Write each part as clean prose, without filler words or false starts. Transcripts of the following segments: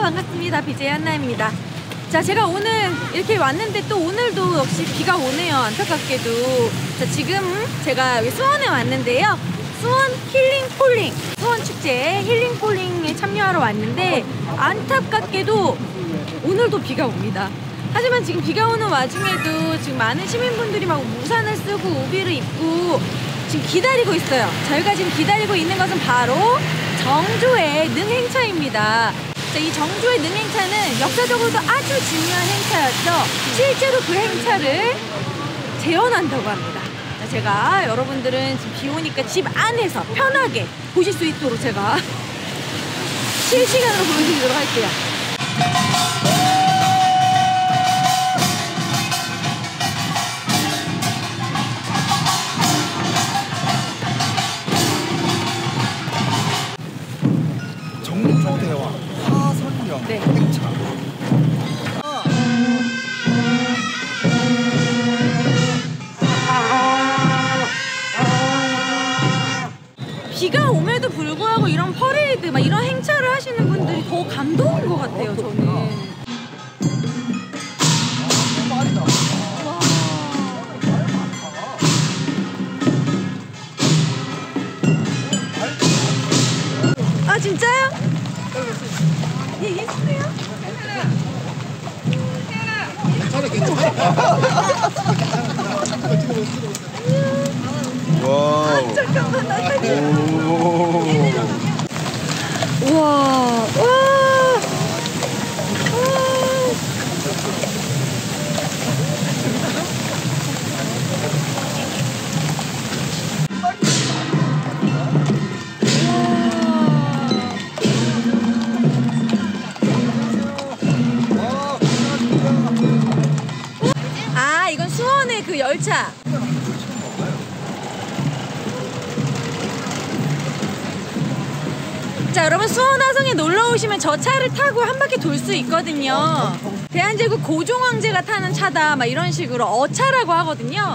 반갑습니다. BJ 한나입니다. 자, 제가 오늘 이렇게 왔는데 또 오늘도 역시 비가 오네요. 안타깝게도. 자, 지금 제가 여기 수원에 왔는데요. 수원 힐링폴링, 수원 축제 힐링폴링에 참여하러 왔는데 안타깝게도 오늘도 비가 옵니다. 하지만 지금 비가 오는 와중에도 지금 많은 시민분들이 막 우산을 쓰고 우비를 입고 지금 기다리고 있어요. 저희가 지금 기다리고 있는 것은 바로 정조의 능행차입니다. 자, 이 정조의 능행차는 역사적으로도 아주 중요한 행차였죠. 실제로 그 행차를 재현한다고 합니다. 자, 제가 여러분들은 지금 비 오니까 집 안에서 편하게 보실 수 있도록 제가 실시간으로 보여드리도록 할게요. 정조대왕 화성령 네. 행차. 비가 옴에도 불구하고 이런 퍼레이드, 막 이런 행차를 하시는 분들이 더 감동인 것 같아요, 저는. 아, 진짜요? 예, 예쁘네요. 와우. 잠깐만, 나 우와, 와. 아, 이건 수원의 그 열차. 자, 여러분 수원 화성에 놀러 오시면 저 차를 타고 한 바퀴 돌 수 있거든요. 대한제국 고종황제가 타는 차다, 막 이런 식으로 어차라고 하거든요.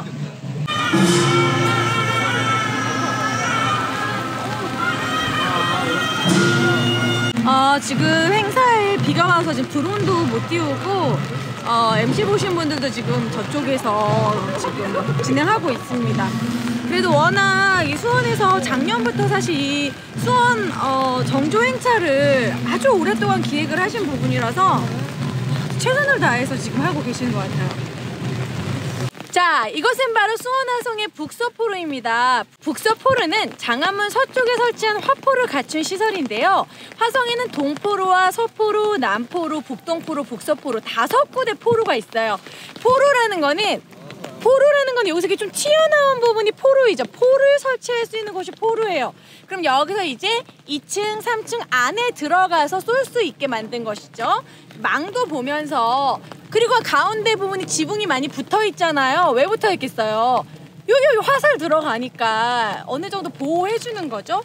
지금 행사에 비가 와서 지금 드론도 못 띄우고 MC 보신 분들도 지금 저쪽에서 지금 진행하고 있습니다. 그래도 워낙 이 수원에서 작년부터 사실 이 수원 정조 행차를 아주 오랫동안 기획을 하신 부분이라서 최선을 다해서 지금 하고 계시는 것 같아요. 자, 이것은 바로 수원 화성의 북서포르입니다. 북서포르는 장안문 서쪽에 설치한 화포를 갖춘 시설인데요. 화성에는 동포로와 서포로, 남포로, 북동포로, 북서포로 5군데 포로가 있어요. 포로라는 거는 여기서 좀 튀어나온 부분이 포로이죠. 포를 설치할 수 있는 곳이 포로예요. 그럼 여기서 이제 2층, 3층 안에 들어가서 쏠 수 있게 만든 것이죠. 망도 보면서, 그리고 가운데 부분이 지붕이 많이 붙어 있잖아요. 왜 붙어 있겠어요? 여기 화살 들어가니까 어느 정도 보호해 주는 거죠.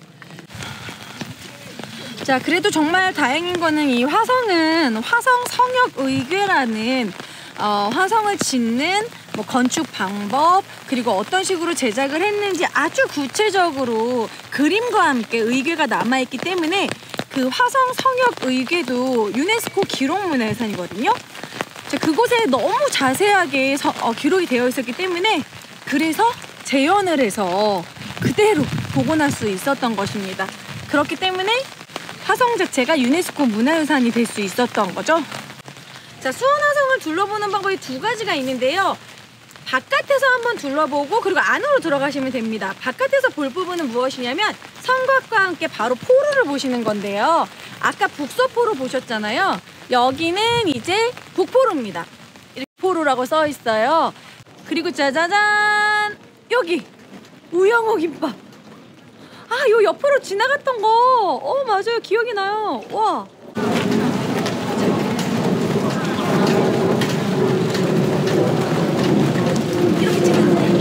자, 그래도 정말 다행인 거는 이 화성은 화성 성역의궤라는 화성을 짓는 뭐 건축 방법, 그리고 어떤 식으로 제작을 했는지 아주 구체적으로 그림과 함께 의궤가 남아있기 때문에 그 화성 성역의궤도 유네스코 기록문화유산이거든요. 그곳에 너무 자세하게 기록이 되어 있었기 때문에 그래서 재현을 해서 그대로 복원할 수 있었던 것입니다. 그렇기 때문에 화성 자체가 유네스코 문화유산이 될 수 있었던 거죠. 자, 수원 화성을 둘러보는 방법이 2가지가 있는데요. 바깥에서 한번 둘러보고 그리고 안으로 들어가시면 됩니다. 바깥에서 볼 부분은 무엇이냐면 성곽과 함께 바로 포로를 보시는 건데요. 아까 북서포로 보셨잖아요. 여기는 이제 북포로입니다. 이렇게 포로라고 써 있어요. 그리고 짜자잔, 여기 우영호 김밥. 요 옆으로 지나갔던 거. 맞아요, 기억이 나요. 와. 이렇게 찍었네.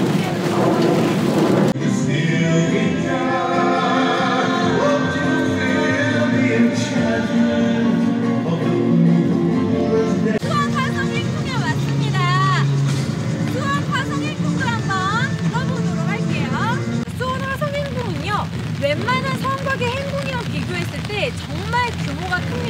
수원 화성 힐링에 왔습니다. 수원 화성 힐링도 한번 들어보도록 할게요. 수원 화성 힐링은요, 웬만한 성곽의 행궁이랑 비교했을 때 정말 규모가 큰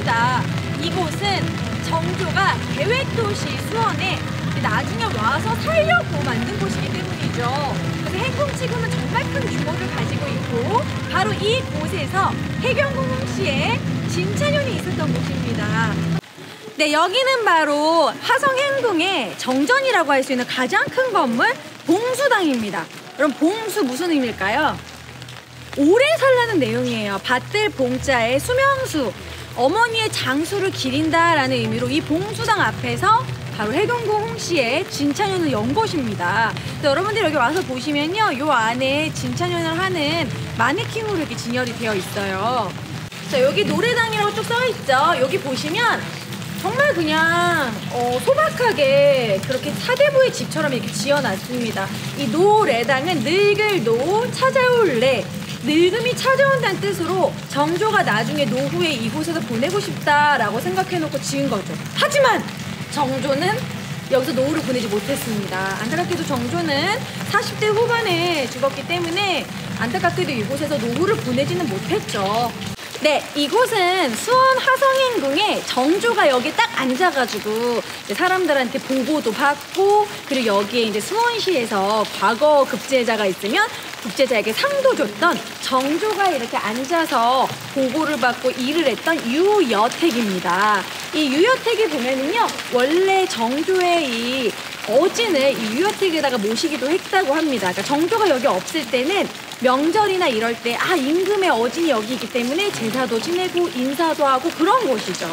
이곳은 정조가 계획도시 수원에 나중에 와서 살려고 만든 곳이기 때문이죠. 그래서 행궁지구는 정말 큰 규모를 가지고 있고 바로 이곳에서 해경궁씨의 진찬현이 있었던 곳입니다. 네, 여기는 바로 화성행궁의 정전이라고 할 수 있는 가장 큰 건물 봉수당입니다. 그럼 봉수 무슨 의미일까요? 오래 살라는 내용이에요. 밭들 봉자에 수명수, 어머니의 장수를 기린다라는 의미로 이 봉수당 앞에서 바로 해경궁 홍씨의 진찬연을 연 곳입니다. 여러분들 여기 와서 보시면요, 요 안에 진찬연을 하는 마네킹으로 이렇게 진열이 되어 있어요. 자, 여기 노래당이라고 쭉 써 있죠. 여기 보시면 정말 그냥 소박하게 그렇게 사대부의 집처럼 이렇게 지어놨습니다. 이 노래당은 늙을 노 찾아올래, 늙음이 찾아온다는 뜻으로 정조가 나중에 노후에 이곳에서 보내고 싶다라고 생각해놓고 지은 거죠. 하지만 정조는 여기서 노후를 보내지 못했습니다. 안타깝게도 정조는 40대 후반에 죽었기 때문에 안타깝게도 이곳에서 노후를 보내지는 못했죠. 네, 이곳은 수원 화성행궁에 정조가 여기 딱 앉아가지고 이제 사람들한테 보고도 받고, 그리고 여기에 이제 수원시에서 과거 급제자가 있으면 급제자에게 상도 줬던, 정조가 이렇게 앉아서 보고를 받고 일을 했던 유여택입니다. 이 유여택에 보면은요, 원래 정조의 이 어진을 이 유여택에다가 모시기도 했다고 합니다. 그러니까 정조가 여기 없을 때는 명절이나 이럴 때 임금의 어진이 여기 있기 때문에 제사도 지내고 인사도 하고 그런 곳이죠.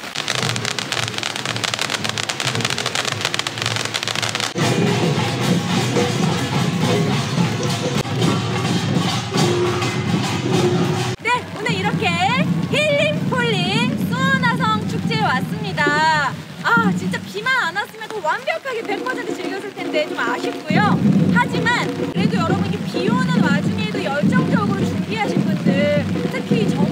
네, 오늘 이렇게 힐링폴링 수원화성 축제에 왔습니다. 진짜 비만 안 왔으면 더 완벽하게 100% 즐겼을 텐데 좀 아쉽고요. 하지만 그래도 여러분이 비 오는 와중에도 열정적으로 준비하신 분들, 특히